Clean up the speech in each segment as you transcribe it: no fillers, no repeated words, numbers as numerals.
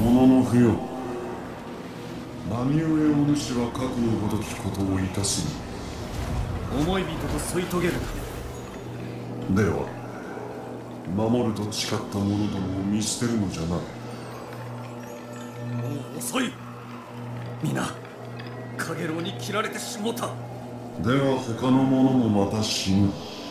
ものの不要。何故お主は核のごときことをいたす思い人と添い遂げるのでは、守ると誓った者どもを見捨てるのじゃな。 もう遅い。皆カゲロウに切られてしもた。 では他の者もまた死ぬ。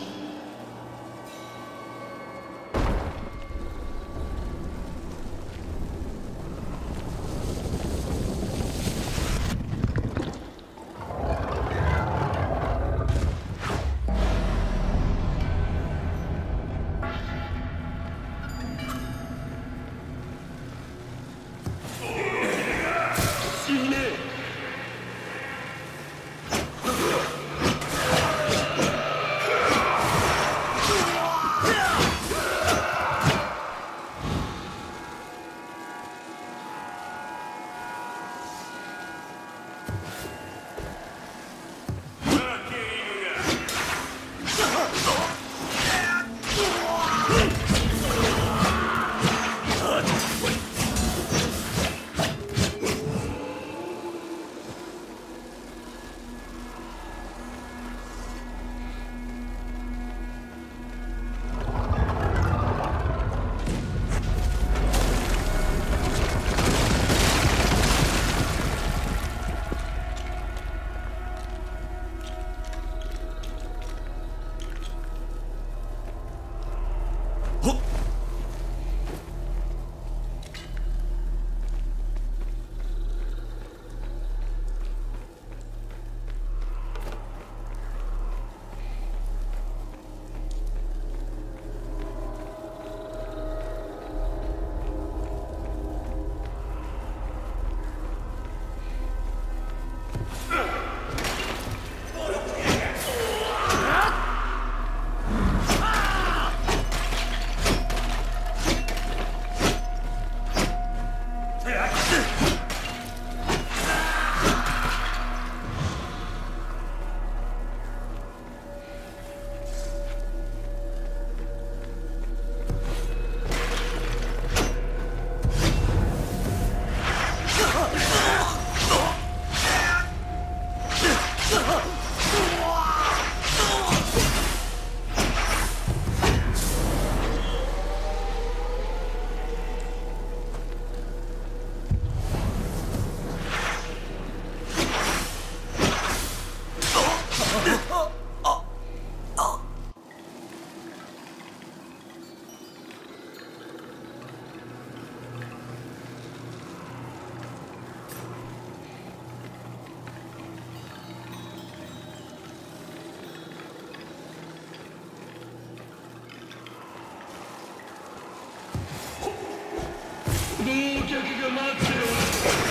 客が待っておる。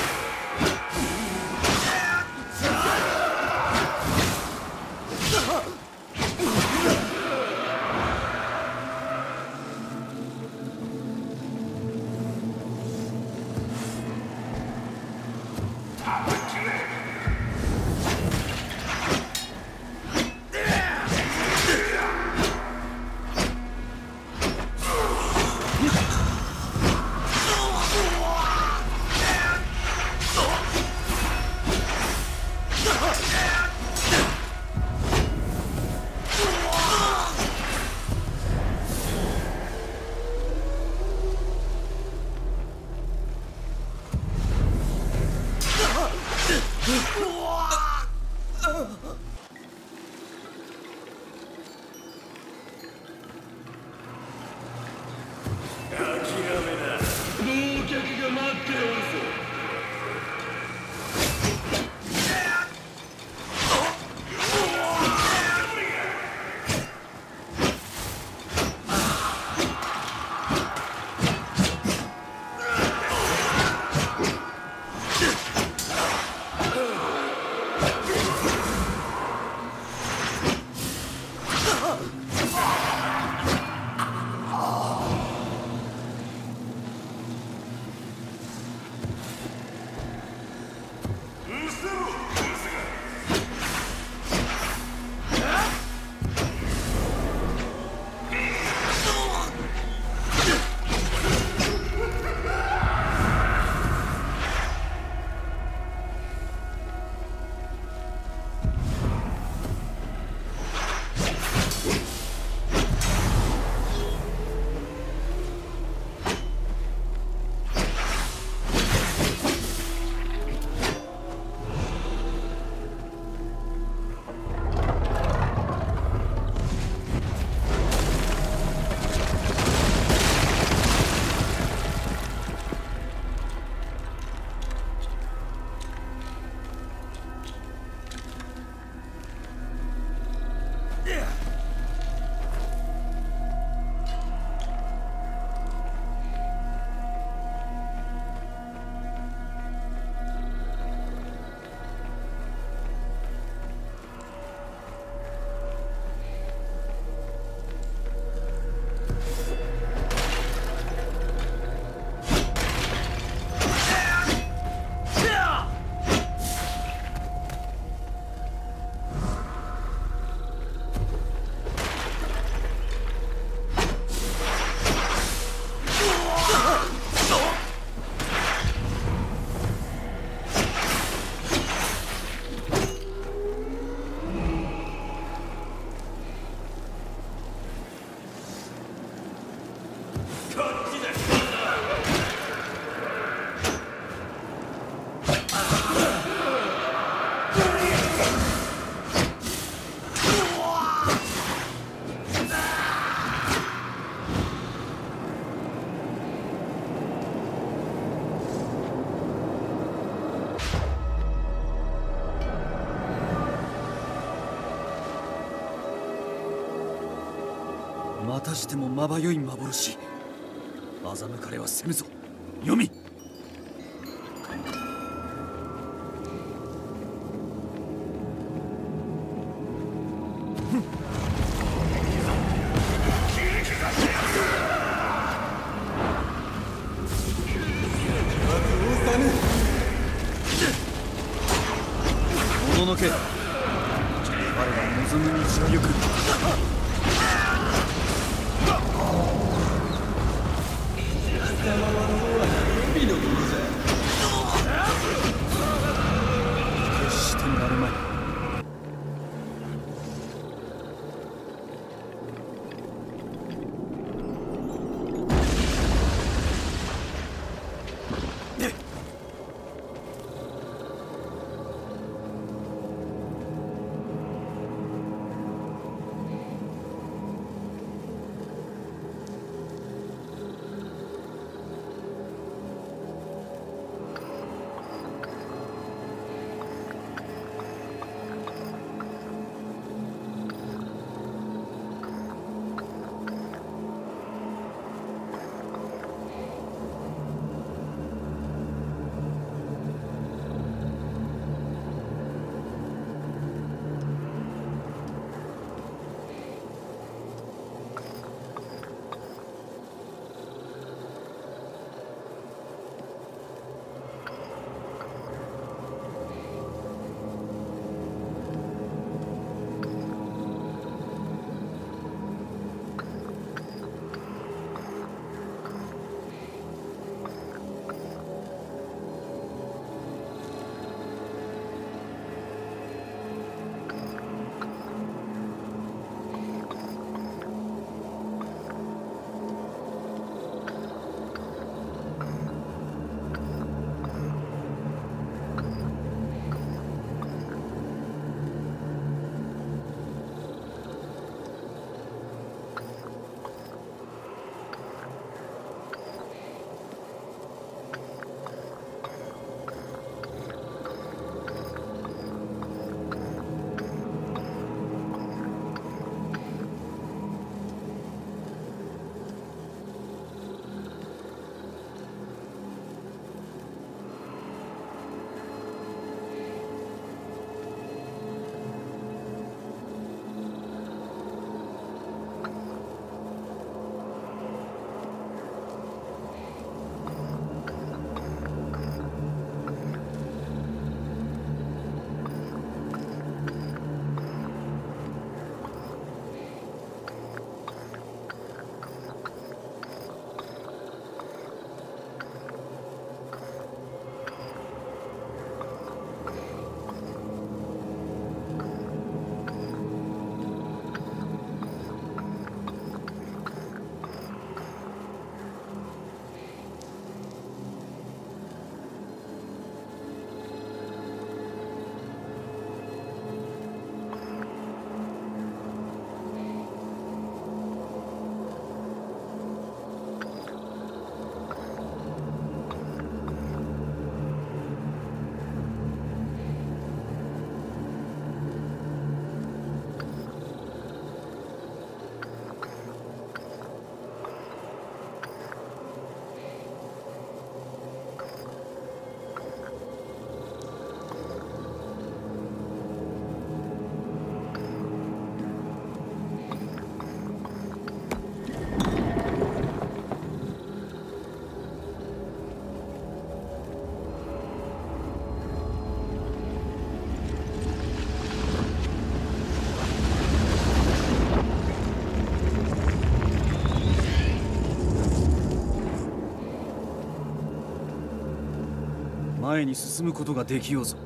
たしてもまばゆい幻。欺かれはせぬぞ、読み。もののけ、我ら望む道を行く。決してなるまい。前に進むことができようぞ。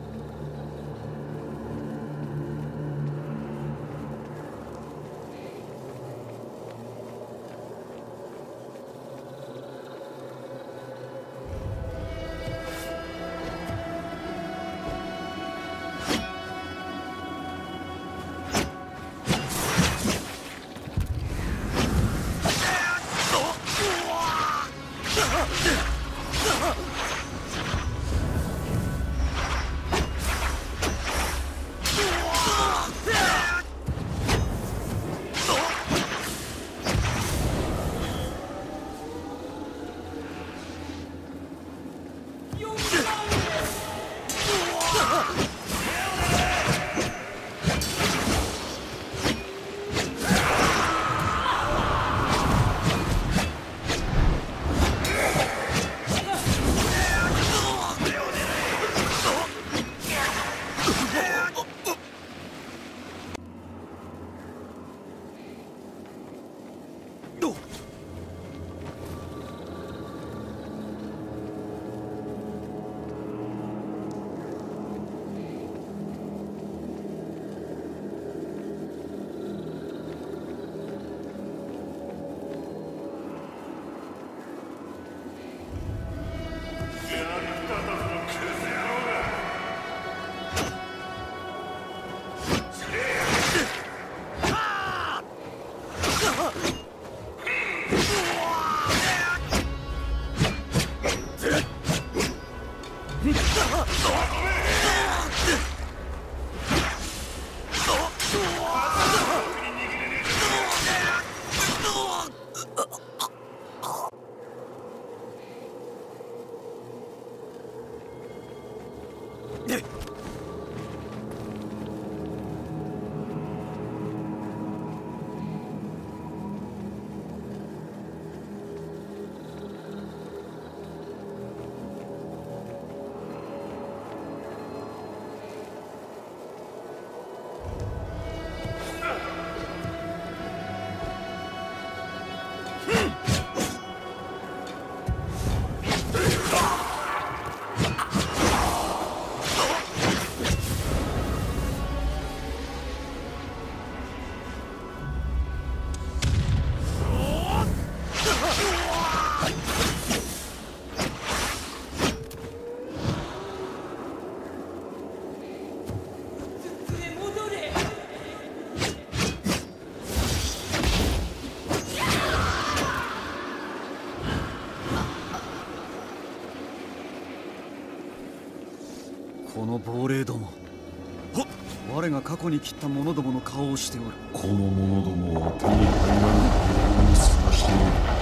この亡霊ども、我が過去に切った者どもの顔をしておる。 この者どもは手に入らぬ方法に探しておる。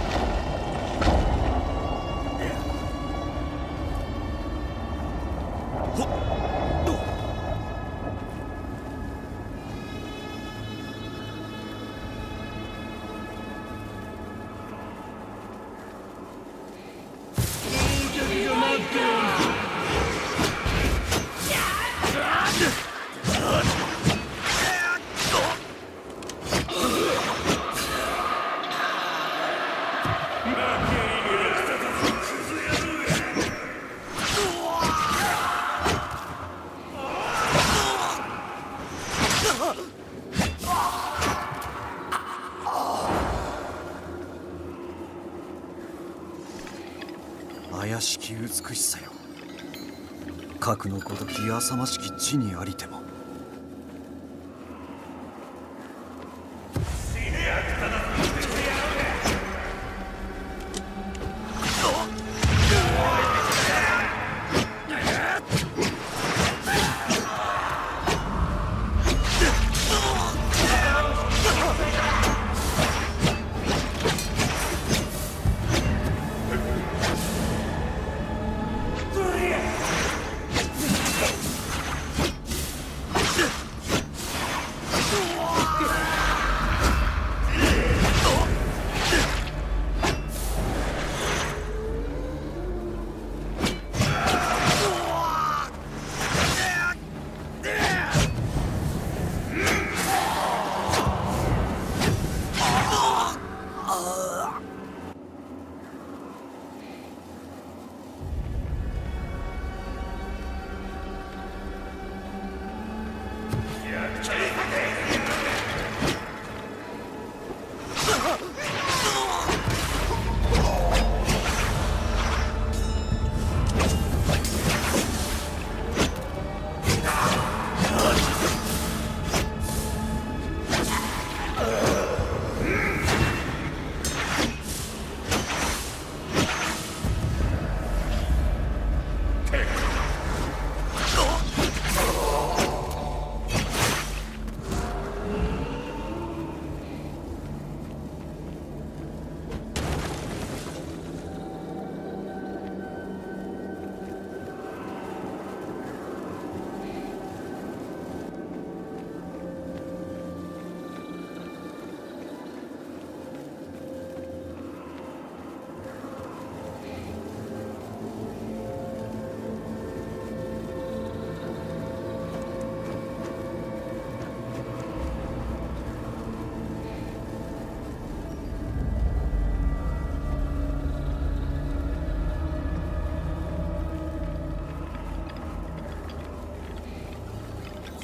怪しき美しさよ、核のごとき浅ましき地にありても。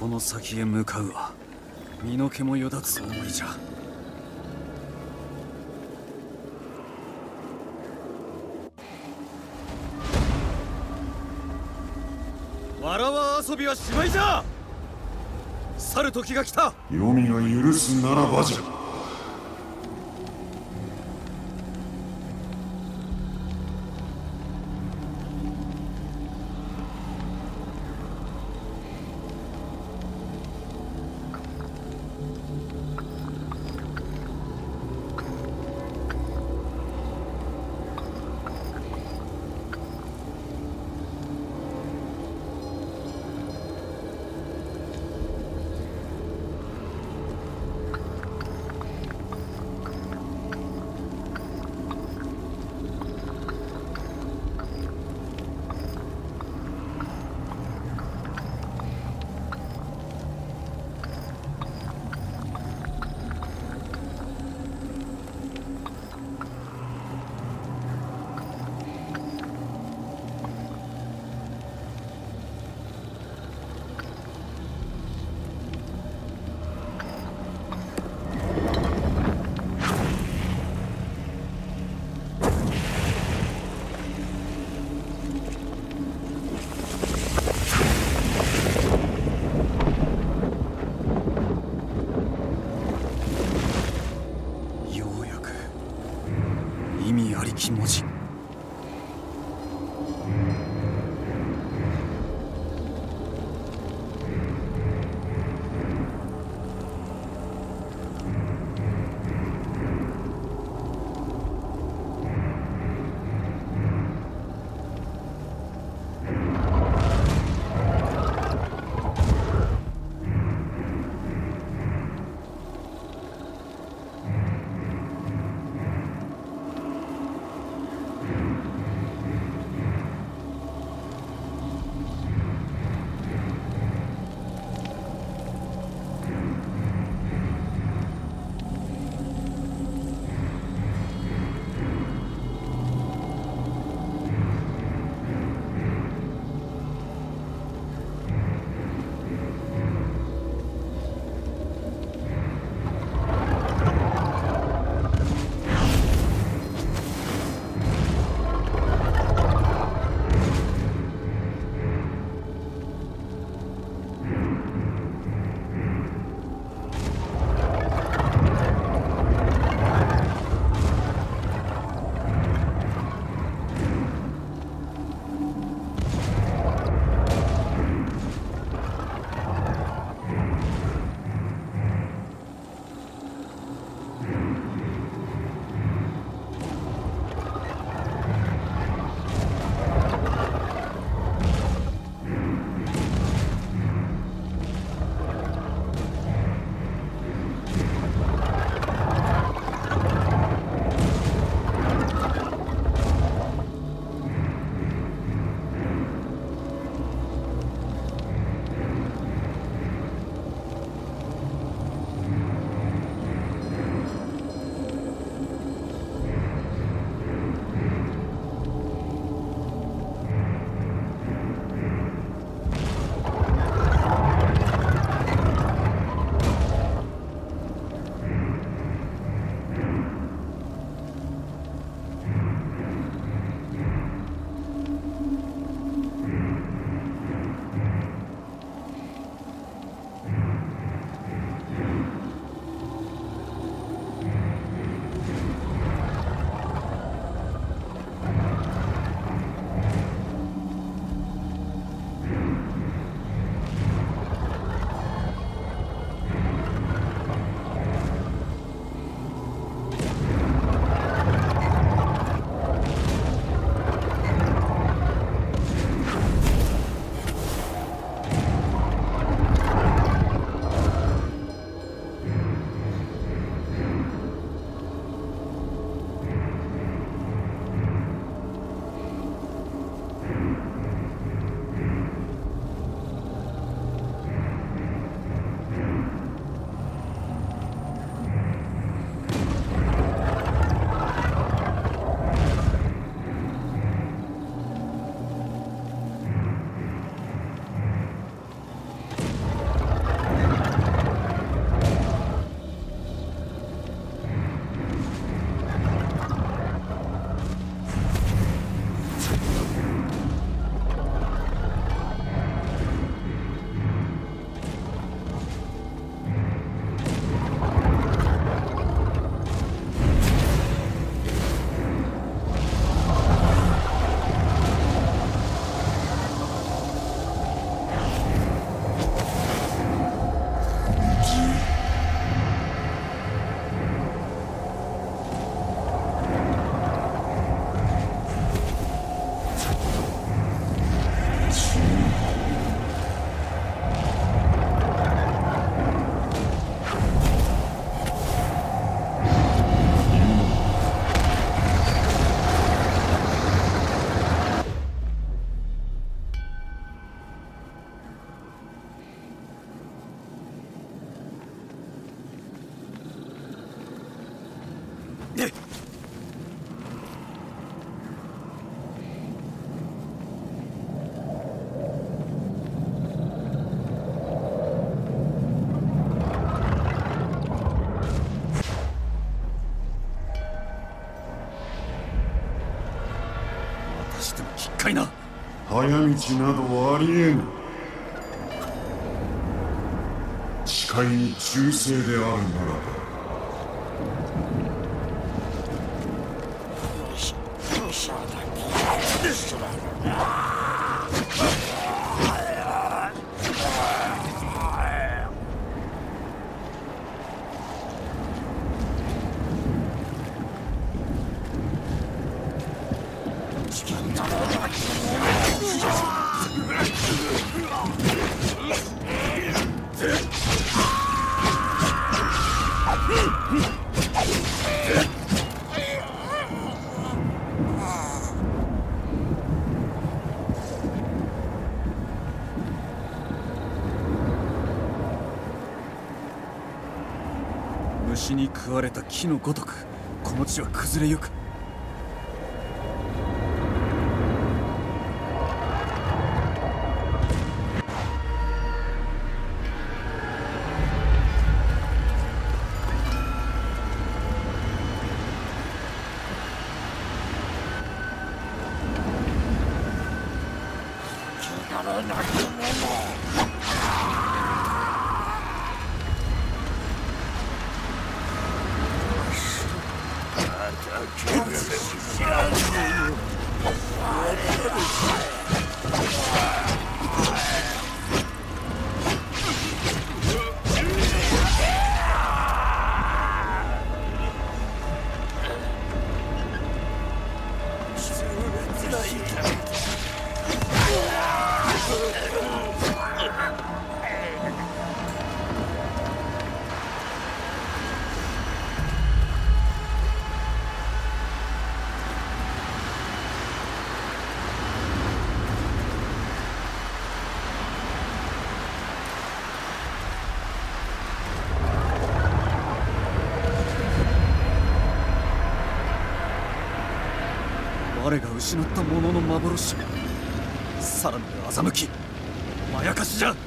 この先へ向かうは身の毛もよだつ思いじゃ。わらわ遊びはしまいじゃ。去る時が来た。 黄泉が許すならばじゃ。 意味ありき文字。 しても奇怪な。 早道などありえぬ。誓いに忠誠であるならば虫に食われた木のごとくこの地は崩れゆく。我が失ったものの幻、さらなる欺き、まやかしじゃ。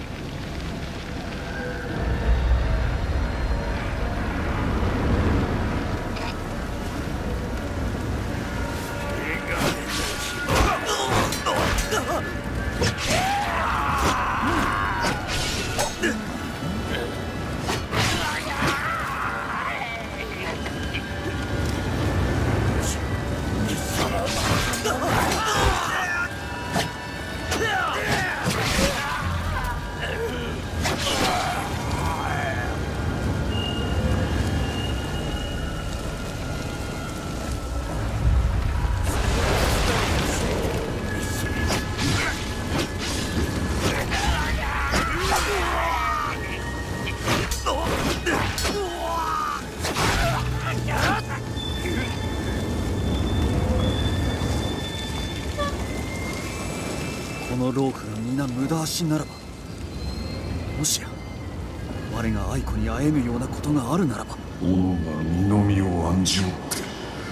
この老夫が皆無駄足ならば、もしや我が愛子に会えぬようなことがあるならば、 己が身の身を案じおって。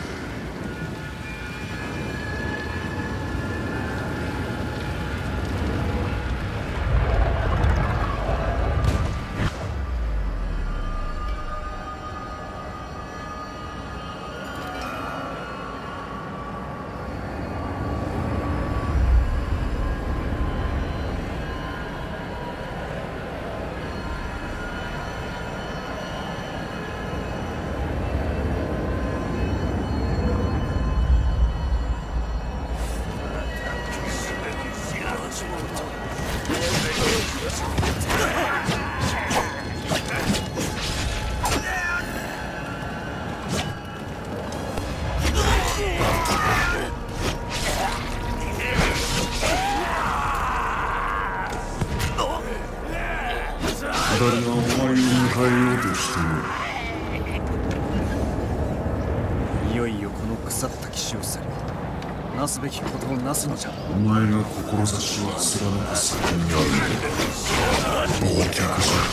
誰がお前を迎えようとしても。 いよいよこの腐った騎士を去り、なすべきことをなすのじゃ。 お前が志を貫く先にある忘却じ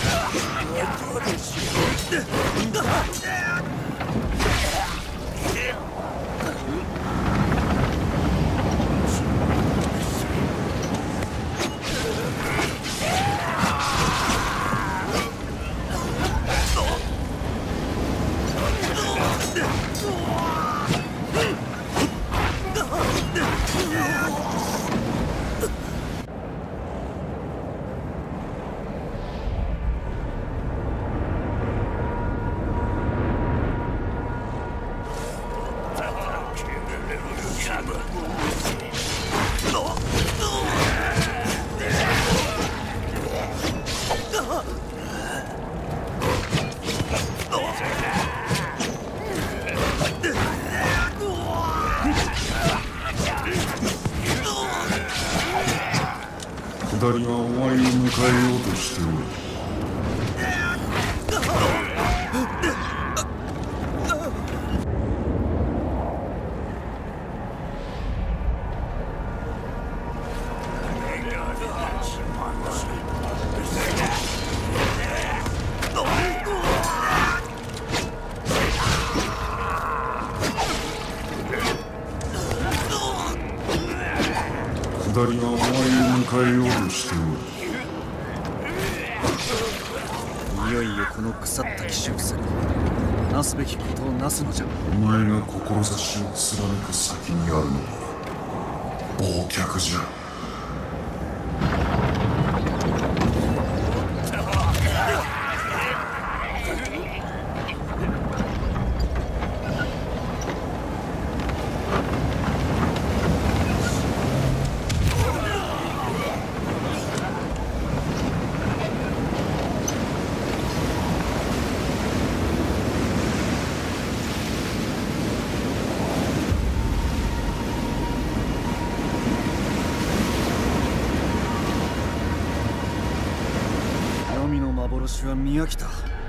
ゃ。 下りは終わりを迎えようとしておる。下りは終わりを迎えようとしておる。 いよいよこの腐った奇襲戦、なすべきことをなすのじゃ。 お前が志を貫く先にあるのは忘却じゃ。 幻は見飽きた。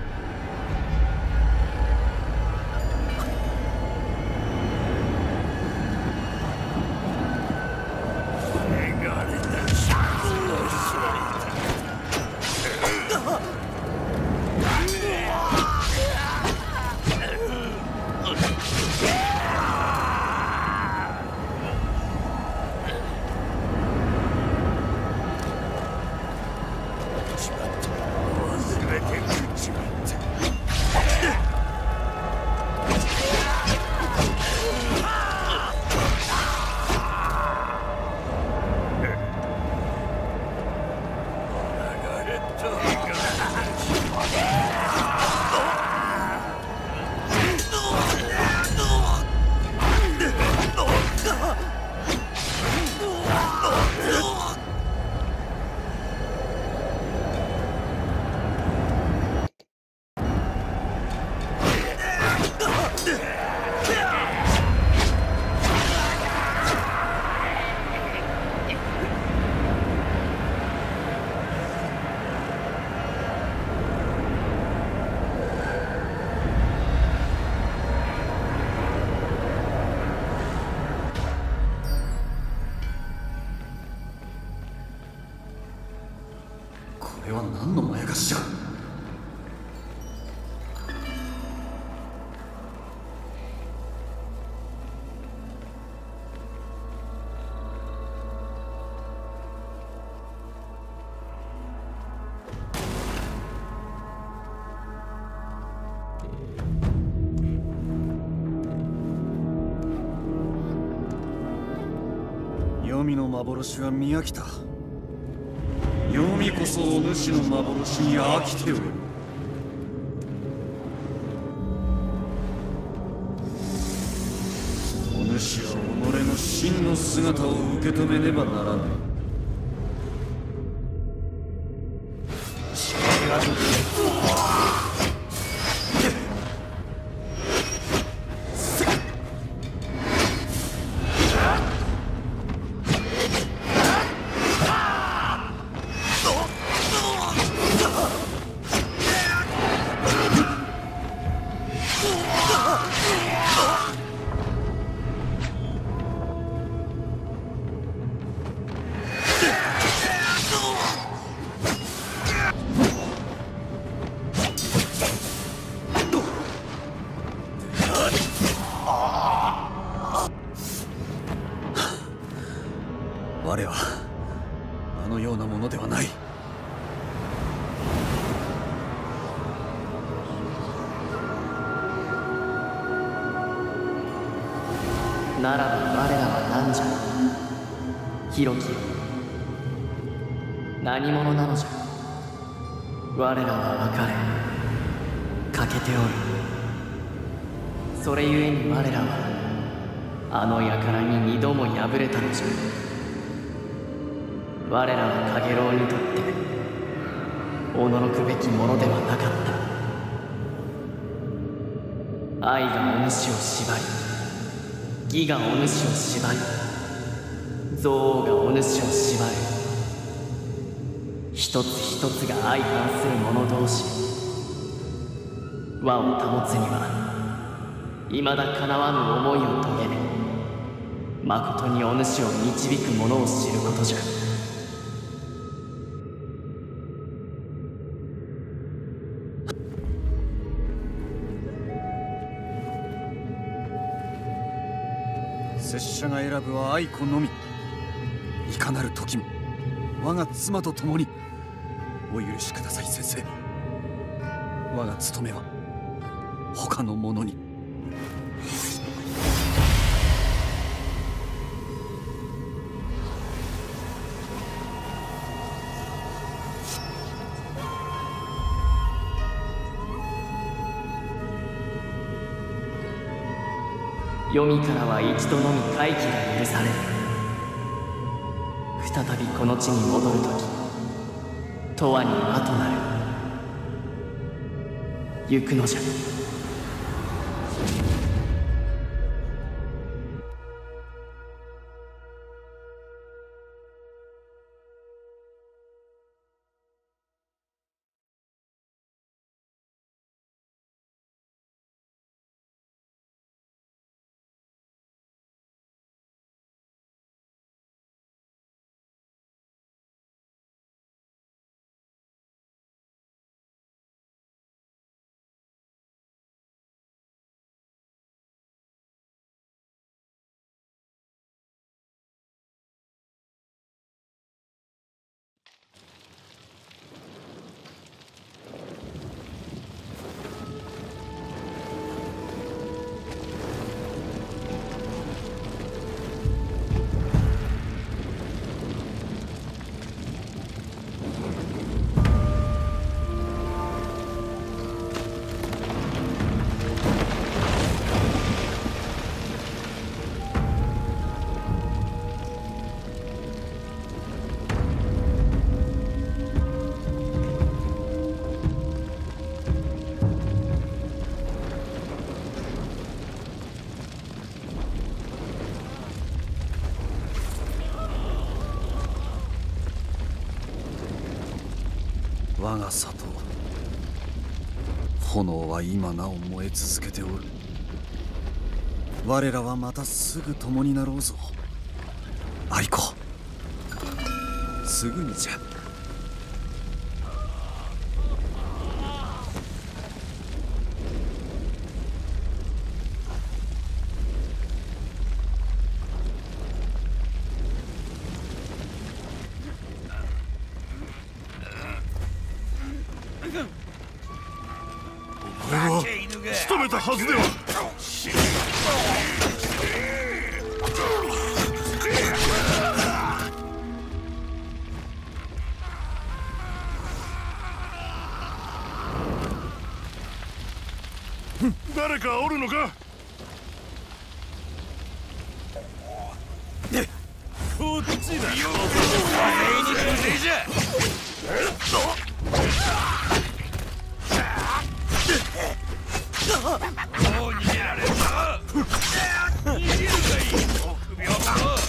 これは何のまやかしじゃ。黄泉の幻は見飽きた。黄泉こそお主の幻に飽きておる。お主は己の真の姿を受け止めねばならない。我はあのようなものではない。 ならば我らは何じゃ。広きよ、何者なのじゃ。我らは別れ欠けておる。それゆえに我らはあの輩に2度も敗れたのじゃ。我らは陽炎にとって驚くべきものではなかった。愛がお主を縛り、義がお主を縛り、憎悪がお主を縛る。一つ一つが相反する者同士。和を保つには未だかなわぬ思いを遂げ、誠にお主を導く者を知ることじゃ。 拙者が選ぶは愛子のみ。いかなる時も我が妻と共に。お許しください先生。我が務めは他の者に。 黄泉からは一度のみ回帰が許される。再びこの地に戻るとき、永遠に和となる。行くのじゃ。 我が里、炎は今なお燃え続けておる。我らはまたすぐ共になろうぞ。愛子、すぐにじゃ。 俺は仕留めたはずでは。誰かおるのか。こっちだ。もう逃げられるぞ。逃げるがいい。首を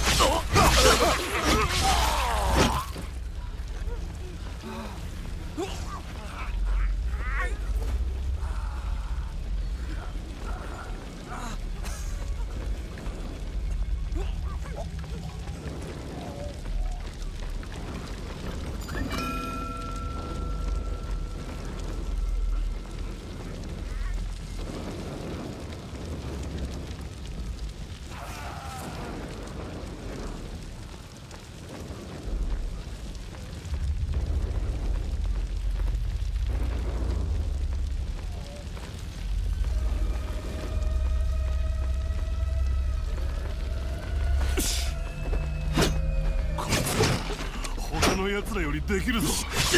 他の奴らよりできるぞ。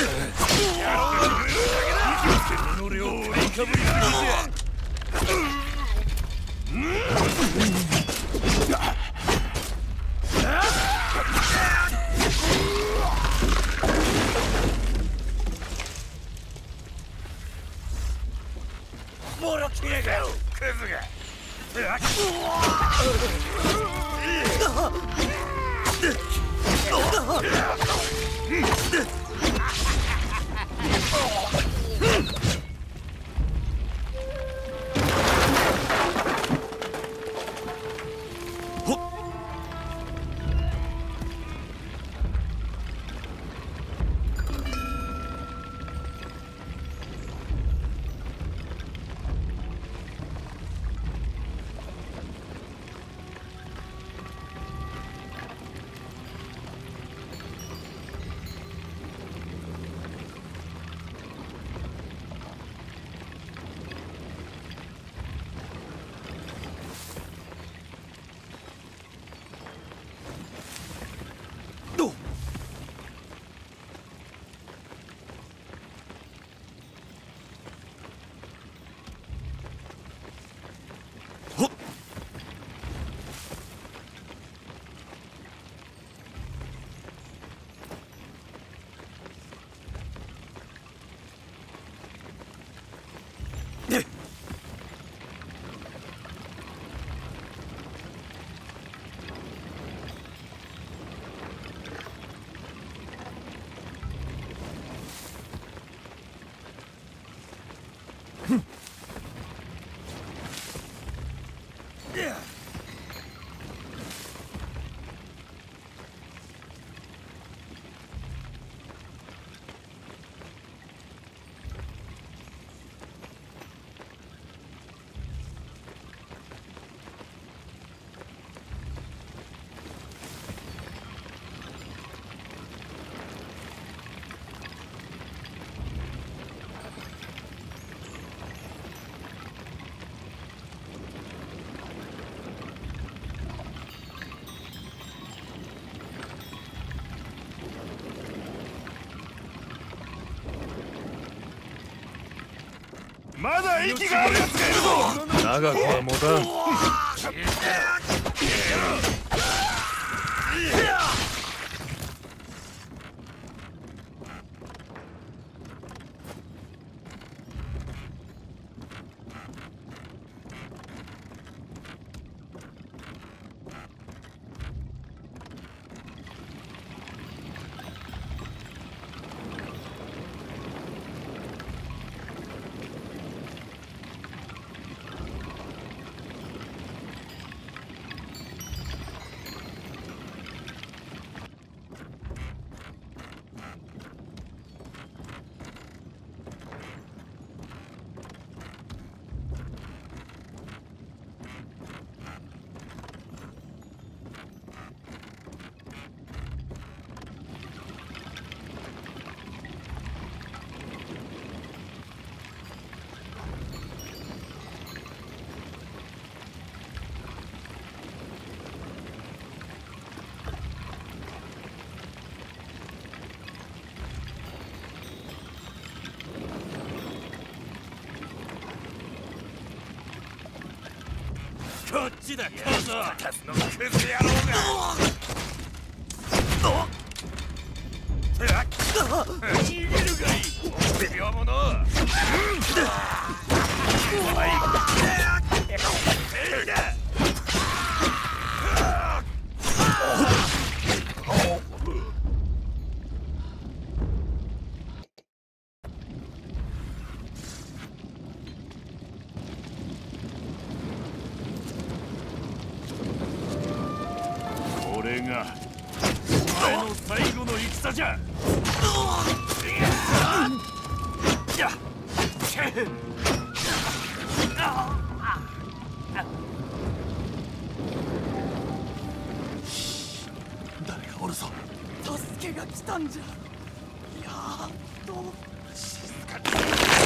の量を振りかぶりすぎて。 まだ息があるやつがいるぞ。長くは持たん。こっちだ、カズのクズ野郎が。逃げるがいい、臆病者。これがお前の最後の戦じゃ。誰がおるぞ。 助けが来たんじゃ。やっと静かに。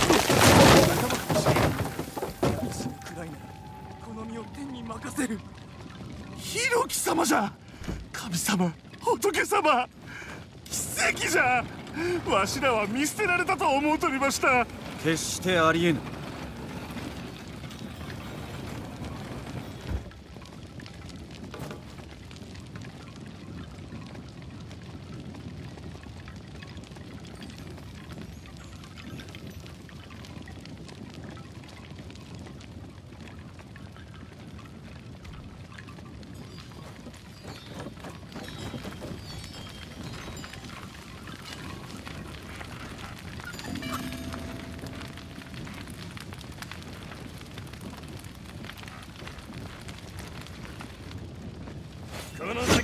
死ぬくらいならこの身を天に任せる。 広樹様じゃ。神様、仏様、奇跡じゃ。わしらは見捨てられたと思うとりました。 決してありえぬ。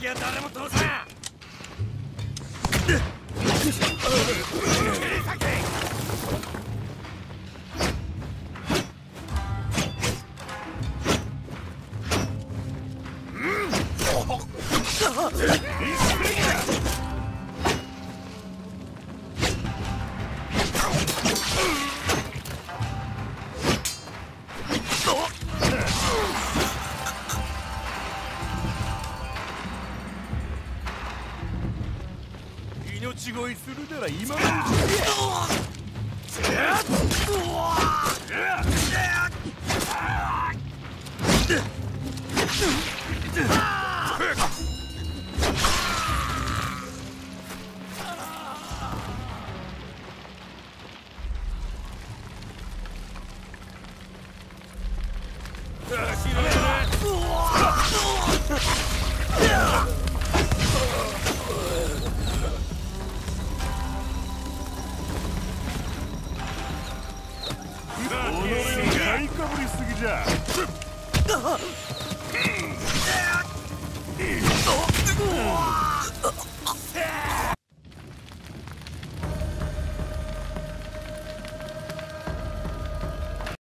敵は誰も通さん。命乞いするなら今のうち